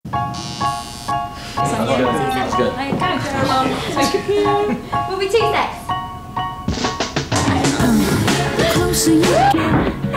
That's good. There you go, girl. We'll be 2 secs. The closer you get.